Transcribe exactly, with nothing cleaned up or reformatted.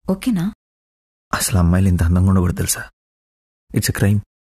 ఓకేనా? అసలు అమ్మాయిలు ఇంత అందంగా ఉండకూడదు తెలుసా? It's a crime.